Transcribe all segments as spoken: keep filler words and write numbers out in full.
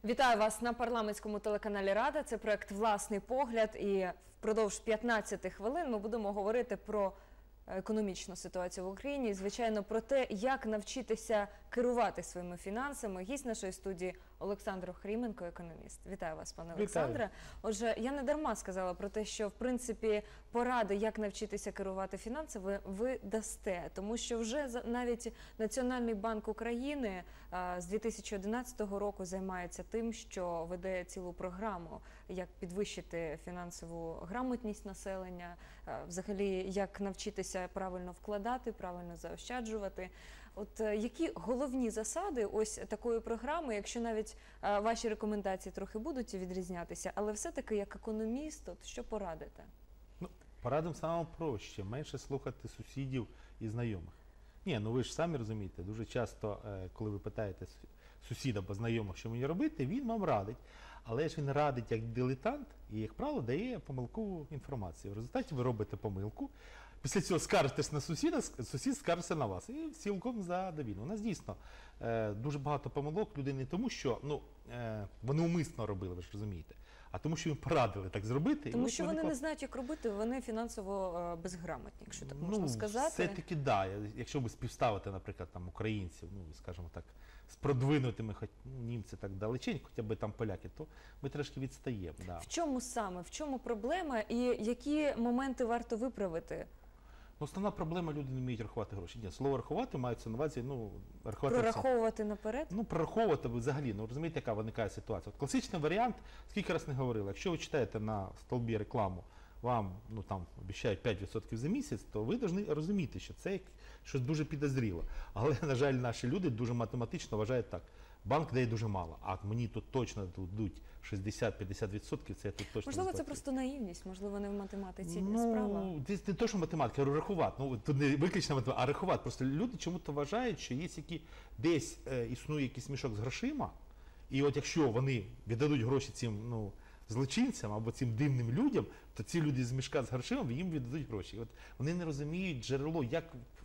Вітаю вас на парламентському телеканалі Рада. Це проект «Власний погляд». І впродовж п'ятнадцяти хвилин ми будемо говорити про економічну ситуацію в Україні і, звичайно, про те, як навчитися керувати своїми фінансами. Гість нашої студії Олександр Охріменко, економіст. Вітаю вас, пане Олександре. Отже, я не дарма сказала про те, що, в принципі, поради, як навчитися керувати фінансами, ви дасте. Тому що вже навіть Національний банк України з дві тисячі одинадцятого року займається тим, що веде цілу програму, як підвищити фінансову грамотність населення, взагалі, як навчитися правильно вкладати, правильно заощаджувати. От які головні засади ось такої програми, якщо навіть а, ваші рекомендації трохи будуть відрізнятися, але все-таки як економіст, от що порадите? Ну, порадимо саме проще, менше слухати сусідів і знайомих. Ні, ну ви ж самі розумієте, дуже часто, коли ви питаєте сусіда або знайомих, що мені робити, він вам радить. Але ж він радить як дилетант і, як правило, дає помилкову інформацію. В результаті ви робите помилку, після цього скаржитесь на сусіда, сусід скаржиться на вас. І цілком задовільно. У нас дійсно е, дуже багато помилок людей не тому, що ну, е, вони умисно робили, ви ж розумієте, а тому, що їм порадили так зробити. Тому і що вони, вони не знають, як робити, вони фінансово е, безграмотні, якщо так можна ну, сказати. Все-таки, так. Да. Якщо ви співставите, наприклад, там, українців, ну, скажімо так, з продвинутими, хоч ну, німці так далеченько, хоча б там поляки, то ми трошки відстаємо. Да. В чому саме? В чому проблема і які моменти варто виправити? Ну, основна проблема – люди не вміють рахувати гроші. Ні, слово «рахувати» мається на увазі, ну, рахувати… Прораховувати наперед? Ну, прораховувати взагалі, ну, розумієте, яка виникає ситуація. От класичний варіант, скільки раз не говорили, якщо ви читаєте на столбі рекламу, вам, ну, там, обіцяють п'ять відсотків за місяць, то ви повинні розуміти, що це щось дуже підозріло. Але, на жаль, наші люди дуже математично вважають так. Банк дає дуже мало, а мені тут точно дадуть шістдесят-п'ятдесят відсотків, це я тут точно можливо, не це просто наївність, можливо, не в математиці ну, справа. Ну, не то, що математика, а рахувати. Ну, тут не виключно математика, а рахувати. Просто люди чому-то вважають, що є які, десь е, існує якийсь мішок з грошима, і от якщо вони віддадуть гроші цим, ну, злочинцям або цим дивним людям, то ці люди з мішка з грошима їм віддадуть гроші. І от вони не розуміють джерело, як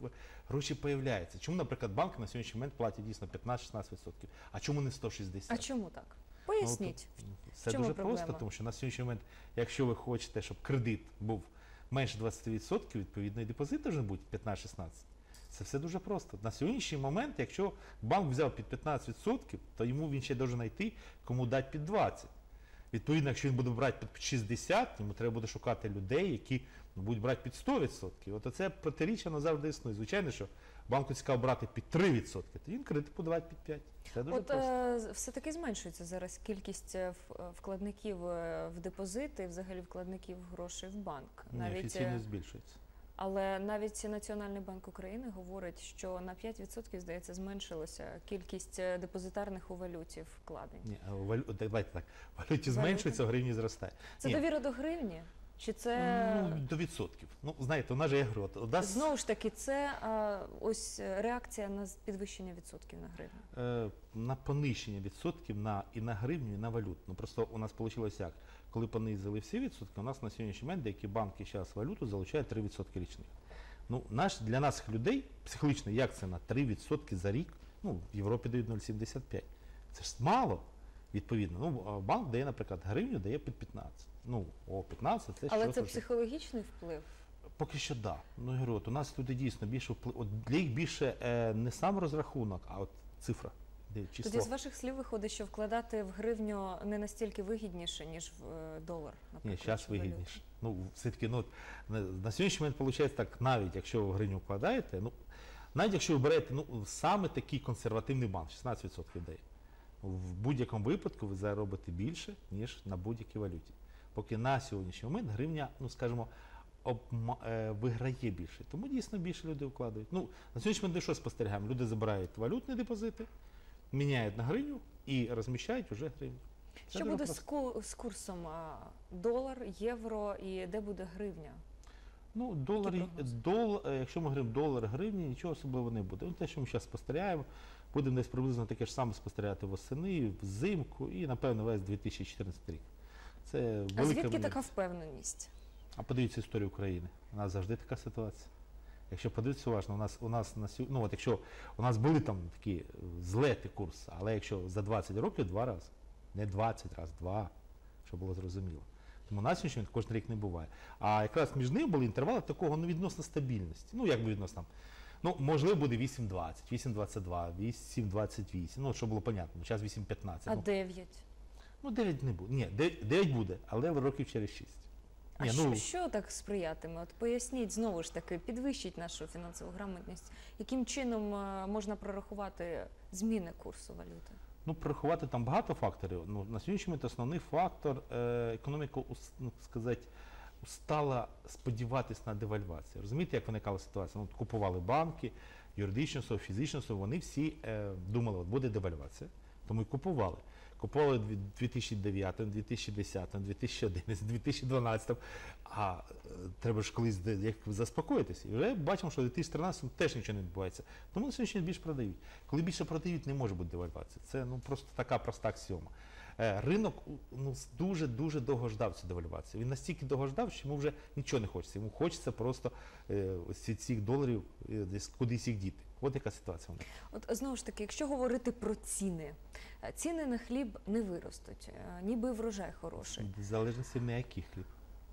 гроші появляються. Чому, наприклад, банк на сьогоднішній момент платить дійсно п'ятнадцять-шістнадцять відсотків, а чому не сто шістдесят? А чому так? Поясніть. Ну, це чому дуже проблема? просто, тому що на сьогоднішній момент, якщо ви хочете, щоб кредит був менше двадцять відсотків, відповідно і депозити вже будуть п'ятнадцять-шістнадцять. Це все дуже просто. На сьогоднішній момент, якщо банк взяв під п'ятнадцять відсотків, то йому він ще може знайти, кому дати під двадцять. Відповідно, якщо він буде брати під шістдесят, йому треба буде шукати людей, які ну, будуть брати під сто відсотків. От це протиріччя назавжди існує. Звичайно, що банку цікаво брати під три відсотки, то він кредит подавати під п'ять. Це дуже От просто. е, все-таки зменшується зараз кількість вкладників в депозити, взагалі вкладників грошей в банк. Ні, Навіть, офіційно збільшується. Але навіть Національний банк України говорить, що на п'ять відсотків, здається, зменшилася кількість депозитарних у валюті вкладень. Ні, а валю... давайте так, валюті зменшується, а в гривні зростає. Це Ні. довіра до гривні? Чи це… Ну, до відсотків. Ну, знаєте, у нас же є грот. У нас... Знову ж таки, це а, ось реакція на підвищення відсотків на гривню. Е, на понищення відсотків на, і на гривню, і на валюту. Ну, просто у нас вийшло як? Коли понизили всі відсотки, у нас на сьогоднішній момент деякі банки зараз валюту залучають три відсотки річних. Ну, наш, для нас людей психологічно, як це на три відсотки за рік? Ну, в Європі дають нуль цілих сімдесят п'ять. Це ж мало, відповідно. Ну, банк дає, наприклад, гривню, дає під п'ятнадцять. Ну, о, п'ятнадцять це Але щось це вже... психологічний вплив? Поки що так. Да. Ну, я говорю, от у нас люди дійсно більше вплив. От для їх більше е, не сам розрахунок, а от цифра. Число. Тоді з ваших слів виходить, що вкладати в гривню не настільки вигідніше, ніж в е, долар, наприклад. Ні, зараз вигідніше. Ну, все-таки, ну, на, на сьогоднішній момент виходить так, навіть якщо ви в гривню вкладаєте, ну, навіть якщо ви берете, ну, саме такий консервативний банк, шістнадцять відсотків дає. В будь-якому випадку ви заробите більше, ніж на будь-якій валюті. Поки на сьогоднішній момент гривня, ну, скажімо, обма, е, виграє більше. Тому дійсно більше людей вкладають. Ну, на сьогоднішній момент що спостерігаємо? Люди забирають валютні депозити, міняють на гривню і розміщають вже гривню. Це що буде з, просто. з курсом а, долар, євро і де буде гривня? Ну, долар, дол, якщо ми говоримо долар, гривні, нічого особливого не буде. Ну, те, що ми зараз спостерігаємо, будемо десь приблизно таке ж саме спостерігати восени, взимку і, напевно, весь дві тисячі чотирнадцятий рік. Це а звідки мені... така впевненість? А подивіться історію України. У нас завжди така ситуація. Якщо подивитися уважно, у нас, у нас на ну, от якщо у нас були там такі злети курси, але якщо за двадцять років два рази. Не двадцять разів, два, щоб було зрозуміло. Тому на сьогоднішній момент кожен рік не буває. А якраз між ними були інтервали такого ну, відносно стабільності. Ну, як би відносно там. Ну, можливо, буде вісім двадцять, вісім двадцять два, вісім двадцять вісім, ну, щоб було понятно, зараз вісім п'ятнадцять. А ну, дев'ять? ну, дев'ять не буде. Ні, дев'ять буде, але років через шість. А Ні, що, ну, що так сприятиме? От поясніть, знову ж таки, підвищить нашу фінансову грамотність. Яким чином е, можна прорахувати зміни курсу валюти? Ну, прорахувати там багато факторів. Ну, на сьогоднішній момент основний фактор е, економіка, ус- ну, сказати, стала сподіватися на девальвацію. Розумієте, як виникала ситуація? Ну, от купували банки, юридичні особи, фізичні особи, вони всі е, думали, от буде девальвація, тому і купували. Купували в дві тисячі дев'ятому, дві тисячі десятому, дві тисячі одинадцятому, дві тисячі дванадцятому, а е, треба ж колись де- як заспокоїтися. І вже бачимо, що в дві тисячі тринадцятому теж нічого не відбувається. Тому на сьогодні більше продають. Коли більше продають, не може бути девальвація. Це ну, просто така проста аксіома. Е, Ринок ну, дуже-дуже довго ждав цю девальвацію. Він настільки довго ждав, що йому вже нічого не хочеться. Йому хочеться просто е, ось ці- цих доларів е, десь кудись їх діти. От яка ситуація. у них. От знову ж таки, якщо говорити про ціни, е, ціни на хліб не виростуть, е, ніби врожай хороший. В залежності на який хліб.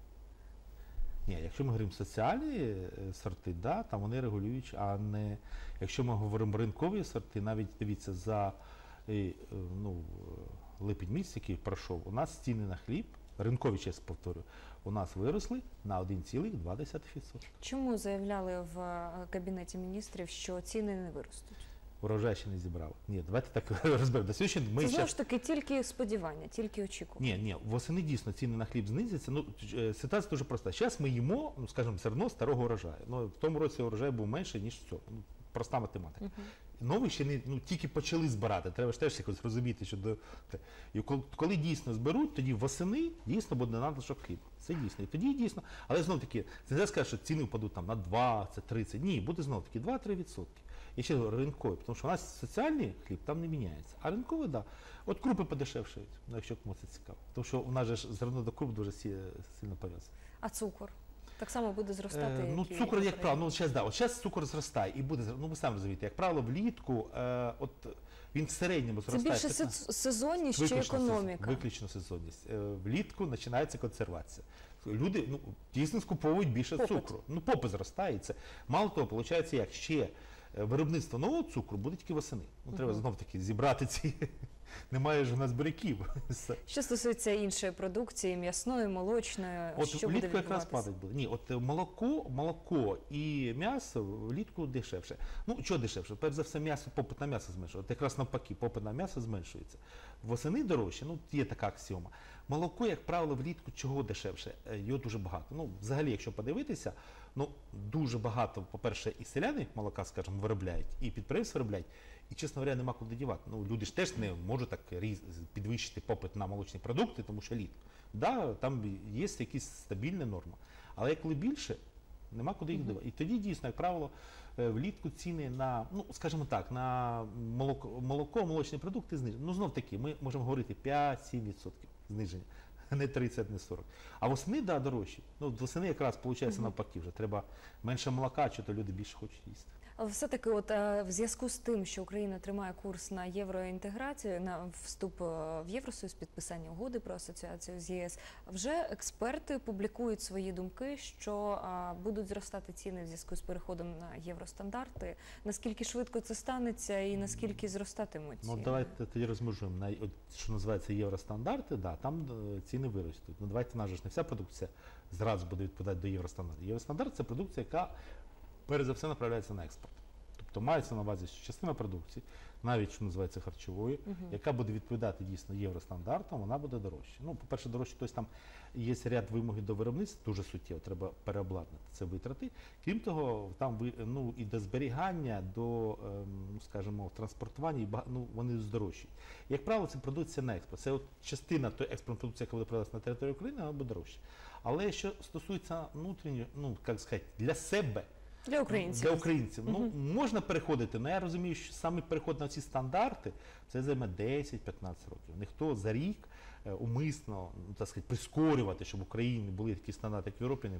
Ні, якщо ми говоримо соціальні е, сорти, да, там вони регулюють, а не якщо ми говоримо ринкові сорти, навіть дивіться за е, е, ну, е, липень місяць, який пройшов, у нас ціни на хліб, ринкові, чесно повторюю, у нас виросли на один цілих два десятих відсотка. Чому заявляли в е, Кабінеті міністрів, що ціни не виростуть? Урожай ще не зібрали. Ні, давайте так розберемо. До сьогодні ми Це ще... знову ж таки тільки сподівання, тільки очікування. Ні, ні, восени дійсно ціни на хліб знизяться. Ну, е, ситуація дуже проста. Зараз ми їмо, ну, скажімо, все одно старого урожаю. Ну, в тому році урожай був менше, ніж в цьому. Ну, проста математика. Мгм. Новий ще не ну, тільки почали збирати. Треба ж теж якось розуміти, що до і коли, коли дійсно зберуть, тоді восени дійсно буде надлишок хліба. Це дійсно. І тоді дійсно, але знов таки, це не сказати, що ціни впадуть там на двадцять, тридцять. Ні, буде знов таки два-три відсотки. І ще говорю, ринковий, тому що у нас соціальний хліб там не міняється. А ринковий, так. Да. От крупи подешевшають, ну, якщо комусь це цікаво. Тому що у нас же ж зерно до круп дуже сі- сильно пов'язано. А цукор? Так само буде зростати, Е, ну, як і цукор, як в правило, ну, зараз, да, от зараз цукор зростає і буде, зр- ну, ви самі розумієте, як правило, влітку, е, от він в середньому Це зростає. більше п'ятнадцять се- сезонність чи Виключно сезон- економіка? Виключно сезонність. Е, Влітку починається консервація. Люди ну, дійсно скуповують більше Попит. цукру. Ну, попит зростає. і Це. Мало того, виходить, як ще е, виробництво нового цукру буде тільки восени. Ну, треба Мгм. знов таки зібрати ці. Немає ж у нас буряків. Що стосується іншої продукції, м'ясної, молочної, От що буде влітку якраз відбуватися? падать буде. Ні, от е, молоко, молоко і м'ясо влітку дешевше. Ну, що дешевше? Перш за все, м'ясо, попит на м'ясо зменшується. От якраз навпаки, попит на м'ясо зменшується. Восени дорожче, ну, є така аксіома. Молоко, як правило, влітку чого дешевше? Е, Його дуже багато. Ну, взагалі, якщо подивитися, ну, дуже багато, по-перше, і селяни молока, скажімо, виробляють, і підприємства виробляють. І, чесно говоря, нема куди дівати. Ну, люди ж теж не можуть так різ- підвищити попит на молочні продукти, тому що літ. Да, там є якісь стабільні норми. Але коли більше, нема куди їх Мгм. дівати. І тоді дійсно, як правило, е, влітку ціни на, ну, скажімо так, на молоко, молоко молочні продукти знижені. Ну, знов таки, ми можемо говорити п'ять-сім відсотків зниження. Не тридцять, не сорок. А восени, да, дорожчі. Ну, восени якраз виходить Мгм. навпаки вже. Треба менше молока, чи то люди більше хочуть їсти. Але все-таки, от е, в зв'язку з тим, що Україна тримає курс на євроінтеграцію, на вступ е, в Євросоюз, підписання угоди про асоціацію з ЄС, вже експерти публікують свої думки, що е, будуть зростати ціни в зв'язку з переходом на євростандарти. Наскільки швидко це станеться і наскільки зростатимуть Ну, ціни? давайте тоді розмежуємо. На, от, що називається євростандарти, да, там е, ціни виростуть. Ну, давайте, в нас же ж не вся продукція зразу буде відповідати до євростандартів. Євростандарт – це продукція, яка перш за все направляється на експорт. Тобто мається на увазі, що частина продукції, навіть що називається харчовою, Мгм. яка буде відповідати дійсно євростандартам, вона буде дорожча. Ну, по-перше, дорожче, тобто там є ряд вимог до виробництва, дуже суттєво, треба переобладнати це витрати. Крім того, там ви- ну, і до зберігання, до, ем, ну, скажімо, транспортування, і бага- ну, вони здорожчі. Як правило, це продукція на експорт. Це от частина тої експортної продукції, яка буде продаватися на території України, вона буде дорожча. Але що стосується внутрішньої, ну, як сказати, для себе, Для українців. для українців. Ну, Мгм. можна переходити, але я розумію, що саме переход на ці стандарти, це займе десять-п'ятнадцять років. Ніхто за рік е, умисно, ну, так сказати, прискорювати, щоб в Україні були такі стандарти, як в Європі, не буде.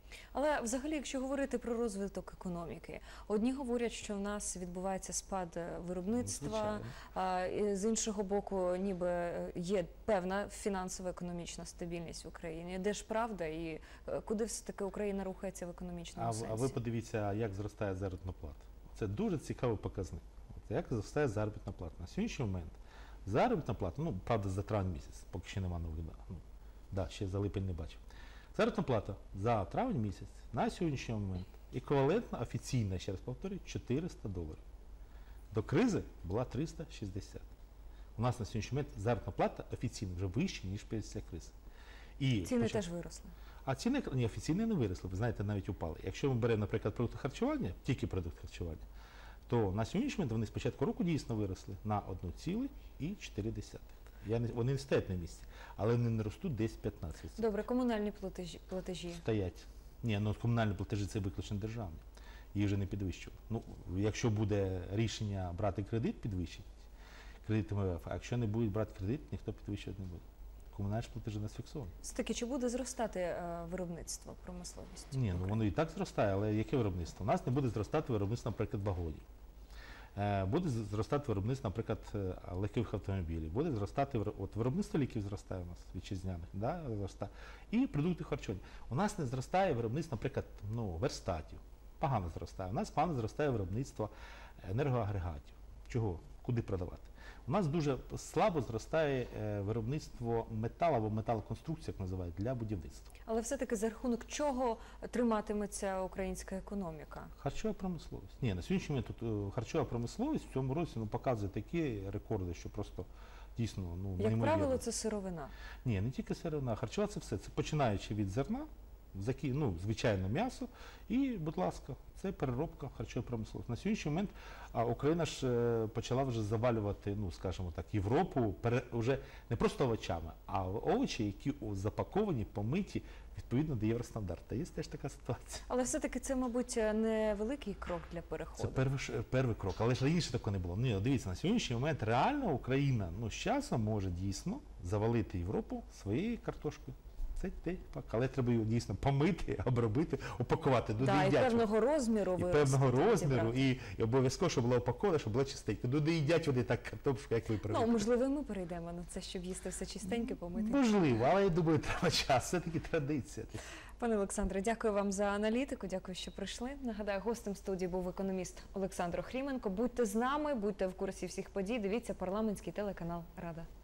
Але взагалі, якщо говорити про розвиток економіки, одні говорять, що в нас відбувається спад е, виробництва, Звичайно. а і з іншого боку, ніби е, є певна фінансово-економічна стабільність в Україні. Де ж правда і е, куди все-таки Україна рухається в економічному А, в- сенсі? а ви подивіться, як зростає заробітна плата. Це дуже цікавий показник. От як зростає заробітна плата. На сьогоднішній момент заробітна плата, ну, правда, за травень місяць, поки ще нема новин. Ну, да, ще за липень не бачив. Заробітна плата за травень місяць на сьогоднішній момент еквівалентна, офіційна, ще раз повторюю, чотириста доларів. До кризи була триста шістдесят. У нас на сьогоднішній момент заробітна плата офіційно вже вища, ніж після кризи. І Ціни почав- теж виросли. А ціни ні, офіційно не виросли, ви знаєте, навіть упали. Якщо ми беремо, наприклад, продукти харчування, тільки продукти харчування, то на сьогоднішній момент вони з початку року дійсно виросли на одну цілу чотири десятих. Я не, вони не стоять на місці, але вони не ростуть десь п'ятнадцять відсотків. Добре, комунальні платежі. платежі. Стоять. Ні, ну комунальні платежі це виключно державні. Їх вже не підвищували. Ну, якщо буде рішення брати кредит, підвищить кредит ем ве еф, а якщо не будуть брати кредит, ніхто підвищувати не буде. Комунальні ж платежі у нас фіксовані. Все-таки, чи буде зростати е, виробництво, промисловість? Ні, ну воно і так зростає, але яке виробництво? У нас не буде зростати виробництво, наприклад, вагонів. Е, Буде з- зростати виробництво, наприклад, е, легких автомобілів. Буде зростати виро- от виробництво ліків зростає у нас вітчизняних, да, зростає. І продукти харчування. У нас не зростає виробництво, наприклад, ну, верстатів. Погано зростає. У нас погано зростає виробництво енергоагрегатів. Чого? Куди продавати? У нас дуже слабо зростає е, виробництво металу або металоконструкцій, як називають, для будівництва. Але все-таки за рахунок чого триматиметься українська економіка? Харчова промисловість. Ні, на сьогоднішній момент тут е, харчова промисловість в цьому році ну, показує такі рекорди, що просто дійсно ну, Як неймовірно. правило, це сировина. Ні, не тільки сировина, харчова це все. Це починаючи від зерна, закі, ну, звичайно, м'ясо і, будь ласка, це переробка харчової промисловості. На сьогоднішній момент а, Україна ж е, почала вже завалювати, ну, скажімо так, Європу пере, вже не просто овочами, а овочі, які о, запаковані, помиті відповідно до євростандарту. Є теж така ситуація. Але все-таки це, мабуть, не великий крок для Це переходу. перший, ш- перший крок, але ж раніше такого не було. Ні, дивіться, на сьогоднішній момент реально Україна ну, з часом може дійсно завалити Європу своєю картошкою. Це те факт. Але треба її дійсно помити, обробити, упакувати. Туди Да, і їдять. певного розміру І вирости, певного тоді розміру, брати. і, і обов'язково, щоб була упакована, щоб була чистенька. Туди їдять вони так картошку, як ви Ну, привикли. можливо, і ми перейдемо на це, щоб їсти все чистеньке, помити. Можливо, але я думаю, треба час. Це таки традиція. Пане Олександре, дякую вам за аналітику, дякую, що прийшли. Нагадаю, гостем студії був економіст Олександр Охріменко. Будьте з нами, будьте в курсі всіх подій, дивіться парламентський телеканал «Рада».